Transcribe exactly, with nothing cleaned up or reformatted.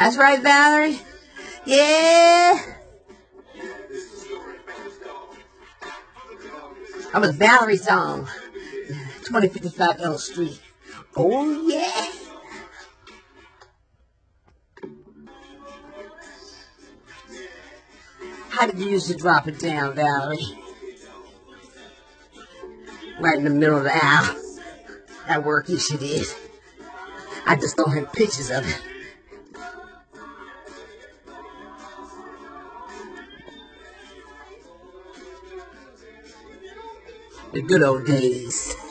That's right, Valerie. Yeah. I'm a Valerie song. twenty fifty-five L Street. Oh, yeah. How did you used to drop it down, Valerie? Right in the middle of the aisle. At work, you she did. I just don't have pictures of it. The good old days.